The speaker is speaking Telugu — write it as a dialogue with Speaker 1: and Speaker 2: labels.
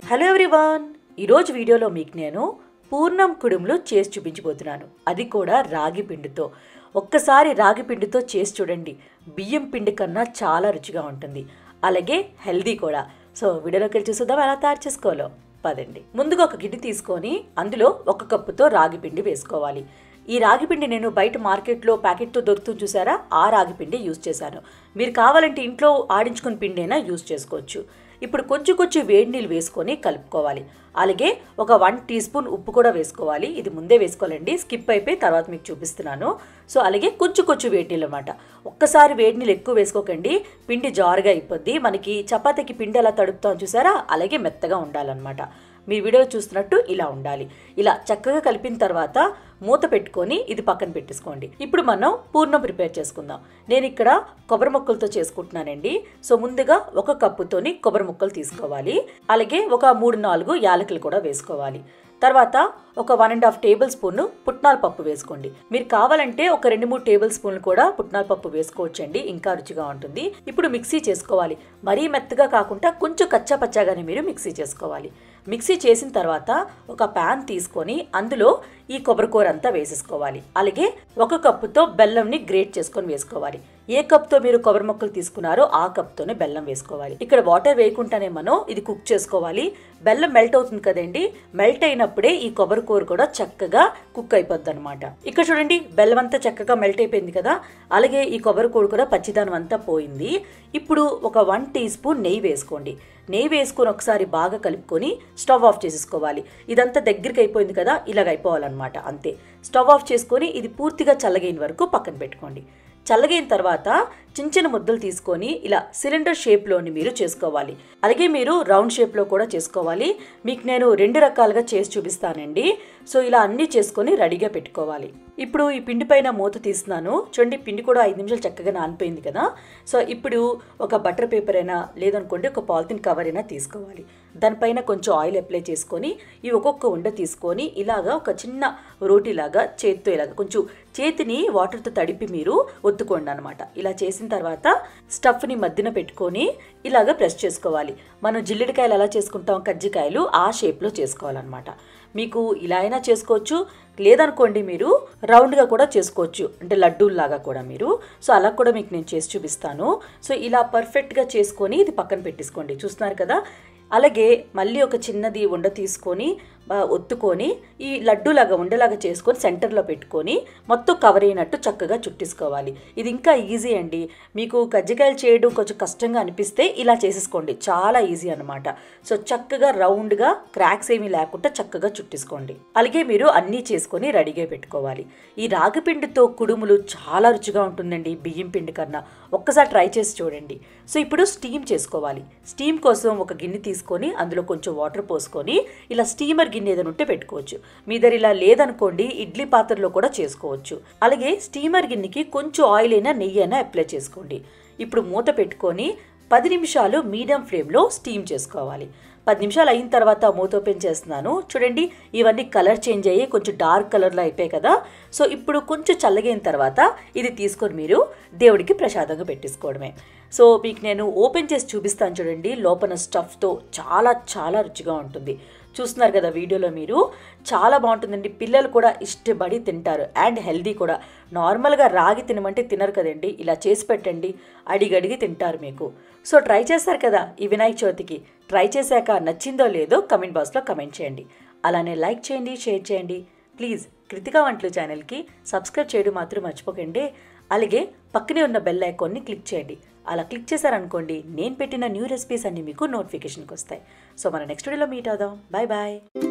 Speaker 1: హలో ఎవ్రీవన్, ఈరోజు వీడియోలో మీకు నేను పూర్ణం కుడుములు చేసి చూపించబోతున్నాను. అది కూడా రాగి పిండితో. ఒక్కసారి రాగి పిండితో చేసి చూడండి, బియ్యం పిండి కన్నా చాలా రుచిగా ఉంటుంది, అలాగే హెల్దీ కూడా. సో వీడియోలోకి వెళ్ళి చూద్దాం ఎలా తయారు చేసుకోవాలో. పదండి. ముందుగా ఒక గిన్నె తీసుకొని అందులో 1 కప్పుతో రాగి పిండి వేసుకోవాలి. ఈ రాగి పిండి నేను బయట మార్కెట్లో ప్యాకెట్తో దొరుకుతుంది చూసారా, ఆ రాగి పిండి యూజ్ చేశాను. మీరు కావాలంటే ఇంట్లో ఆడించుకుని పిండి అయినా యూజ్ చేసుకోవచ్చు. ఇప్పుడు కొంచెం వేడి నీళ్ళు వేసుకొని కలుపుకోవాలి. అలాగే ఒక 1 టీ స్పూన్ ఉప్పు కూడా వేసుకోవాలి. ఇది ముందే వేసుకోవాలండి, స్కిప్ అయిపోయి తర్వాత మీకు చూపిస్తున్నాను. సో అలాగే కొంచెం వేడి నీళ్ళు అనమాట. ఒక్కసారి వేడి నీళ్ళు ఎక్కువ వేసుకోకండి, పిండి జారుగా అయిపోద్ది. మనకి చపాతీకి పిండి ఎలా తడుపుతాం చూసారా, అలాగే మెత్తగా ఉండాలన్నమాట. మీరు వీడియో చూస్తున్నట్టు ఇలా ఉండాలి. ఇలా చక్కగా కలిపిన తర్వాత మూత పెట్టుకొని ఇది పక్కన పెట్టేసుకోండి. ఇప్పుడు మనం పూర్ణం ప్రిపేర్ చేసుకుందాం. నేను ఇక్కడ కొబ్బరి ముక్కలతో చేసుకుంటున్నానండి. సో ముందుగా 1 కప్పుతోని కొబ్బరి ముక్కలు తీసుకోవాలి. అలాగే ఒక 3-4 యాలకులు కూడా వేసుకోవాలి. తర్వాత ఒక 1.5 టేబుల్ స్పూన్ పుట్నాల పప్పు వేసుకోండి. మీరు కావాలంటే ఒక 2-3 టేబుల్ స్పూన్లు కూడా పుట్నాల పప్పు వేసుకోవచ్చండి, ఇంకా రుచిగా ఉంటుంది. ఇప్పుడు మిక్సీ చేసుకోవాలి. మరీ మెత్తగా కాకుండా కొంచెం కచ్చా పచ్చాగానే మీరు మిక్సీ చేసుకోవాలి. మిక్సీ చేసిన తర్వాత ఒక ప్యాన్ తీసుకొని అందులో ఈ కొబ్బరికూర అంతా వేసేసుకోవాలి. అలాగే 1 కప్పుతో బెల్లంని గ్రేట్ చేసుకొని వేసుకోవాలి. ఏ కప్తో మీరు కొబ్బరి ముక్కలు తీసుకున్నారో ఆ కప్తోనే బెల్లం వేసుకోవాలి. ఇక్కడ వాటర్ వేయకుండానే మనం ఇది కుక్ చేసుకోవాలి. బెల్లం మెల్ట్ అవుతుంది కదండి, మెల్ట్ అయినప్పుడే ఈ కొబ్బరి కూర కూడా చక్కగా కుక్ అయిపోద్ది అనమాట. ఇక్కడ చూడండి, బెల్లం అంతా చక్కగా మెల్ట్ అయిపోయింది కదా, అలాగే ఈ కొబ్బరి కూర కూడా పచ్చిదనం అంతా పోయింది. ఇప్పుడు ఒక 1 టీ స్పూన్ నెయ్యి వేసుకోండి. నెయ్యి వేసుకొని ఒకసారి బాగా కలుపుకొని స్టవ్ ఆఫ్ చేసేసుకోవాలి. ఇదంతా దగ్గరికి అయిపోయింది కదా, ఇలాగ అయిపోవాలన్నమాట. అంతే. స్టవ్ ఆఫ్ చేసుకొని ఇది పూర్తిగా చల్లగైన వరకు పక్కన పెట్టుకోండి. చల్లగైన తర్వాత చిన్న ముద్దలు తీసుకొని ఇలా సిలిండర్ షేప్లోని మీరు చేసుకోవాలి. అలాగే మీరు రౌండ్ షేప్లో కూడా చేసుకోవాలి. మీకు నేను 2 రకాలుగా చేసి చూపిస్తానండి. సో ఇలా అన్నీ చేసుకొని రెడీగా పెట్టుకోవాలి. ఇప్పుడు ఈ పిండి పైన మూత తీస్తున్నాను. చూడండి, పిండి కూడా 5 నిమిషాలు చక్కగా నానిపోయింది కదా. సో ఇప్పుడు ఒక బటర్ పేపర్ అయినా లేదనుకోండి ఒక పాలిథిన్ కవర్ అయినా తీసుకోవాలి. దానిపైన కొంచెం ఆయిల్ అప్లై చేసుకొని ఈ ఒక్కొక్క ఉండ తీసుకొని ఇలాగా ఒక చిన్న రోటీలాగా చేతితో ఇలాగా కొంచెం చేతిని వాటర్తో తడిపి మీరు ఒత్తుకోండి అనమాట. ఇలా చేసిన తర్వాత స్టఫ్ని మధ్యన పెట్టుకొని ఇలాగా ప్రెస్ చేసుకోవాలి. మనం జిల్లిడికాయలు ఎలా చేసుకుంటాం, కజ్జికాయలు ఆ షేప్లో చేసుకోవాలన్నమాట. మీకు ఇలా అయినా చేసుకోవచ్చు, లేదనుకోండి మీరు రౌండ్గా కూడా చేసుకోవచ్చు, అంటే లడ్డూల్లాగా కూడా మీరు. సో అలా కూడా మీకు నేను చేసి చూపిస్తాను. సో ఇలా పర్ఫెక్ట్గా చేసుకొని ఇది పక్కన పెట్టేసుకోండి. చూస్తున్నారు కదా. అలాగే మళ్ళీ ఒక చిన్నది ఉండ తీసుకొని ఒత్తుకొని ఈ లడ్డూలాగా ఉండలాగా చేసుకొని సెంటర్లో పెట్టుకొని మొత్తం కవర్ అయినట్టు చక్కగా చుట్టేసుకోవాలి. ఇది ఇంకా ఈజీ అండి. మీకు కజ్జికాయలు చేయడం కొంచెం కష్టంగా అనిపిస్తే ఇలా చేసేసుకోండి, చాలా ఈజీ అనమాట. సో చక్కగా రౌండ్గా క్రాక్స్ ఏమీ లేకుండా చక్కగా చుట్టేసుకోండి. అలాగే మీరు అన్నీ చేసుకొని రెడీగా పెట్టుకోవాలి. ఈ రాగి పిండితో కుడుములు చాలా రుచిగా ఉంటుందండి బియ్యం పిండి కన్నా. ఒక్కసారి ట్రై చేసి చూడండి. సో ఇప్పుడు స్టీమ్ చేసుకోవాలి. స్టీమ్ కోసం ఒక గిన్నె తీసుకొని అందులో కొంచెం వాటర్ పోసుకొని ఇలా స్టీమర్ గిన్నె ఏదైనా ఉంటే పెట్టుకోవచ్చు. మీ దగ్గర ఇలా లేదనుకోండి ఇడ్లీ పాత్రలో కూడా చేసుకోవచ్చు. అలాగే స్టీమర్ గిన్నెకి కొంచెం ఆయిల్ అయినా నెయ్యి అయినా అప్లై చేసుకోండి. ఇప్పుడు మూత పెట్టుకొని 10 నిమిషాలు మీడియం ఫ్లేమ్లో స్టీమ్ చేసుకోవాలి. 10 నిమిషాలు అయిన తర్వాత మూత ఓపెన్ చేస్తున్నాను. చూడండి, ఇవన్నీ కలర్ చేంజ్ అయ్యి కొంచెం డార్క్ కలర్లో అయిపోయాయి కదా. సో ఇప్పుడు కొంచెం చల్లగైన తర్వాత ఇది తీసుకొని మీరు దేవుడికి ప్రసాదంగా పెట్టేసుకోవడమే. సో మీకు నేను ఓపెన్ చేసి చూపిస్తాను చూడండి. లోపల స్టఫ్తో చాలా రుచిగా ఉంటుంది. చూస్తున్నారు కదా వీడియోలో మీరు, చాలా బాగుంటుందండి. పిల్లలు కూడా ఇష్టపడి తింటారు అండ్ హెల్దీ కూడా. నార్మల్గా రాగి తినమంటే తినరు కదండి, ఇలా చేసి పెట్టండి, అడిగడిగి తింటారు మీకు. సో ట్రై చేస్తారు కదా ఈ వినాయక చవితికి. ట్రై చేశాక నచ్చిందో లేదో కమెంట్ బాక్స్లో కమెంట్ చేయండి. అలానే లైక్ చేయండి, షేర్ చేయండి. ప్లీజ్ కృతికా వంటలు ఛానల్కి సబ్స్క్రైబ్ చేయడం మాత్రం మర్చిపోకండి. అలాగే పక్కనే ఉన్న బెల్ ఐకాన్ని క్లిక్ చేయండి. అలా క్లిక్ చేశారనుకోండి నేను పెట్టిన న్యూ రెసిపీస్ అన్నీ మీకు నోటిఫికేషన్కి వస్తాయి. సో మన నెక్స్ట్ వీడియోలో మీట్ అవుదాం. Bye bye.